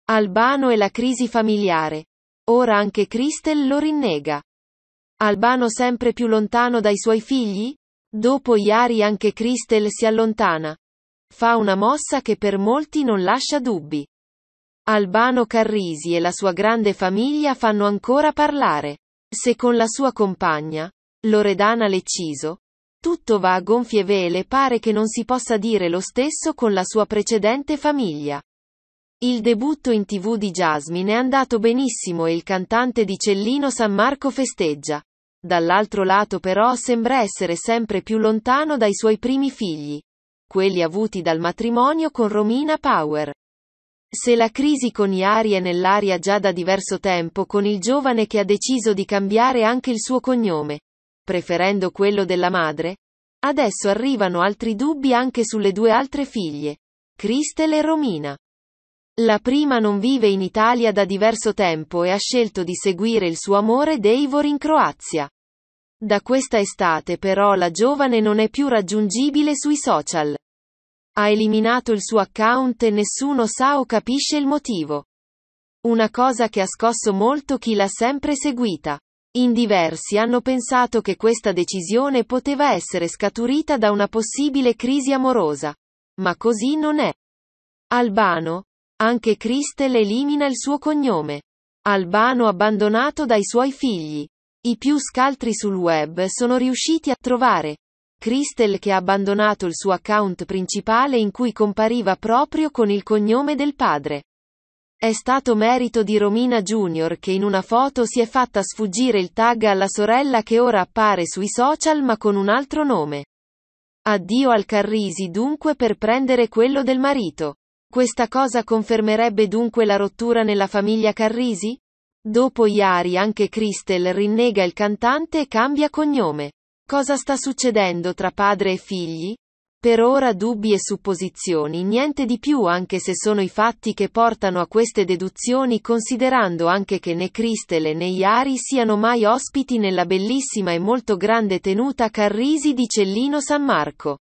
Albano e la crisi familiare. Ora anche Crystal lo rinnega. Albano sempre più lontano dai suoi figli? Dopo Yari anche Crystal si allontana. Fa una mossa che per molti non lascia dubbi. Albano Carrisi e la sua grande famiglia fanno ancora parlare. Se con la sua compagna, Loredana Lecciso, tutto va a gonfie vele, pare che non si possa dire lo stesso con la sua precedente famiglia. Il debutto in TV di Jasmine è andato benissimo e il cantante di Cellino San Marco festeggia. Dall'altro lato però sembra essere sempre più lontano dai suoi primi figli, quelli avuti dal matrimonio con Romina Power. Se la crisi con Yari è nell'aria già da diverso tempo con il giovane che ha deciso di cambiare anche il suo cognome, preferendo quello della madre, adesso arrivano altri dubbi anche sulle due altre figlie, Crystal e Romina. La prima non vive in Italia da diverso tempo e ha scelto di seguire il suo amore Davor in Croazia. Da questa estate però la giovane non è più raggiungibile sui social. Ha eliminato il suo account e nessuno sa o capisce il motivo. Una cosa che ha scosso molto chi l'ha sempre seguita. In diversi hanno pensato che questa decisione poteva essere scaturita da una possibile crisi amorosa. Ma così non è. Albano. Anche Crystal elimina il suo cognome. Albano abbandonato dai suoi figli. I più scaltri sul web sono riusciti a trovare Crystal che ha abbandonato il suo account principale in cui compariva proprio con il cognome del padre. È stato merito di Romina Junior che in una foto si è fatta sfuggire il tag alla sorella che ora appare sui social ma con un altro nome. Addio al Carrisi dunque per prendere quello del marito. Questa cosa confermerebbe dunque la rottura nella famiglia Carrisi? Dopo Yari anche Crystal rinnega il cantante e cambia cognome. Cosa sta succedendo tra padre e figli? Per ora dubbi e supposizioni, niente di più, anche se sono i fatti che portano a queste deduzioni, considerando anche che né Crystal né Yari siano mai ospiti nella bellissima e molto grande tenuta Carrisi di Cellino San Marco.